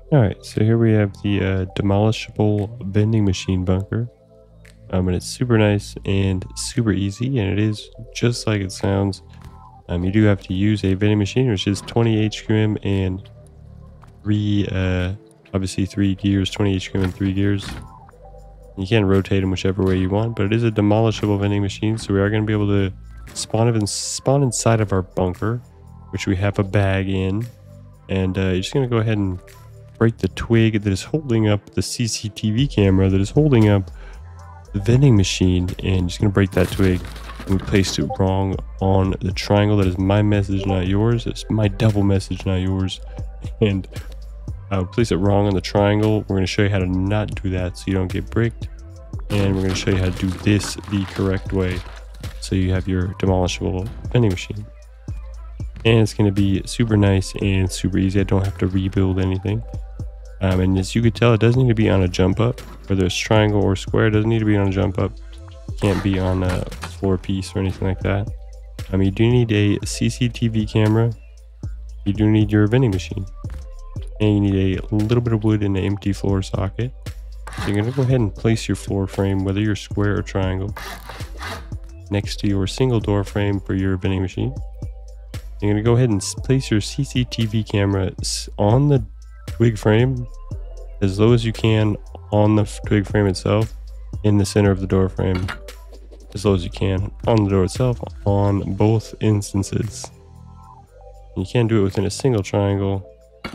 All right, so here we have the demolishable vending machine bunker. And it's super nice and super easy, and it is just like it sounds. You do have to use a vending machine, which is 20 HQM and three, obviously 3 gears, 20 HQM and 3 gears. You can rotate them whichever way you want, but it is a demolishable vending machine, so we are going to be able to spawn inside of our bunker, which we have a bag in, and you're just going to go ahead and break the twig that is holding up the CCTV camera that is holding up the vending machine, and just going to break that twig and place it wrong on the triangle. That is my message, not yours. It's my double message, not yours. And place it wrong on the triangle. We're going to show you how to not do that so you don't get bricked, and we're going to show you how to do this the correct way so you have your demolishable vending machine. And it's going to be super nice and super easy. I don't have to rebuild anything. And as you could tell, it doesn't need to be on a jump up, whether it's triangle or square. It doesn't need to be on a jump up. It can't be on a floor piece or anything like that. You do need a CCTV camera. You do need your vending machine, and you need a little bit of wood in the empty floor socket. So you're going to go ahead and place your floor frame, whether you're square or triangle, next to your single door frame for your vending machine. You're going to go ahead and place your CCTV camera on the twig frame as low as you can on the twig frame itself, in the center of the door frame as low as you can on the door itself on both instances. You can do it within a single triangle.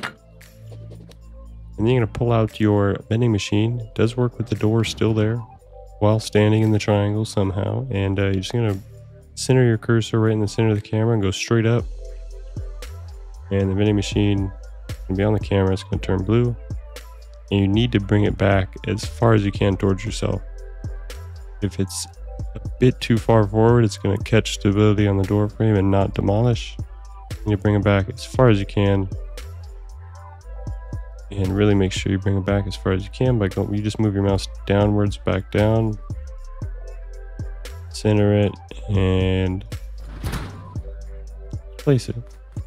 And then you're going to pull out your vending machine. It does work with the door still there while standing in the triangle somehow. And you're just going to center your cursor right in the center of the camera and go straight up. And the vending machine can be on the camera. It's going to turn blue. And you need to bring it back as far as you can towards yourself. If it's a bit too far forward, it's going to catch stability on the door frame and not demolish. And you bring it back as far as you can. And really make sure you bring it back as far as you can by going, you just move your mouse downwards, back down, center it, and place it.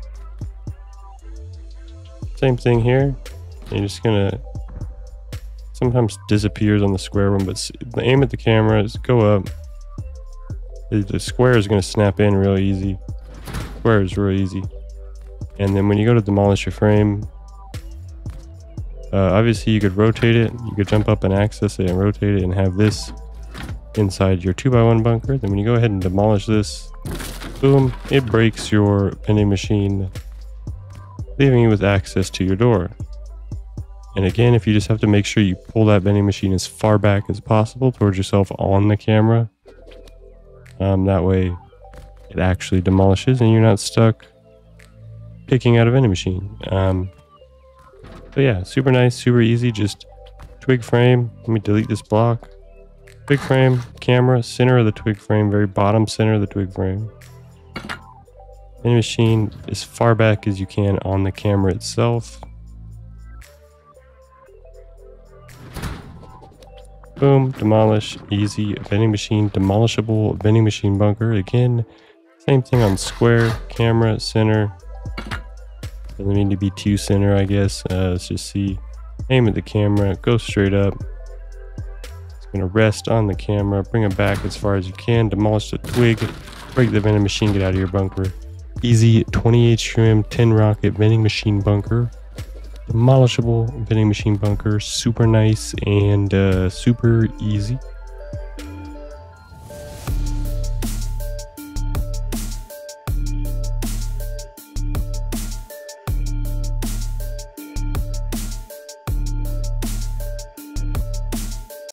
Same thing here. You're just gonna, sometimes disappears on the square one, but aim at the camera, just go up. The square is gonna snap in real easy. Square is real easy. And then when you go to demolish your frame, obviously you could rotate it. You could jump up and access it and rotate it and have this inside your 2x1 bunker. Then when you go ahead and demolish this, boom, it breaks your vending machine, leaving you with access to your door. And again, if you just have to make sure you pull that vending machine as far back as possible towards yourself on the camera, that way it actually demolishes and you're not stuck picking out a vending machine. So yeah, super nice, super easy. Just twig frame. Let me delete this block. Twig frame, camera, center of the twig frame, very bottom center of the twig frame. Vending machine as far back as you can on the camera itself. Boom, demolish, easy. Vending machine, demolishable vending machine bunker. Again, same thing on square, camera, center. Doesn't need to be too center, I guess. Let's just see. Aim at the camera, go straight up. It's gonna rest on the camera, bring it back as far as you can, demolish the twig, break the vending machine, get out of your bunker. Easy 20 HQM 10 rocket vending machine bunker. Demolishable vending machine bunker, super nice and super easy.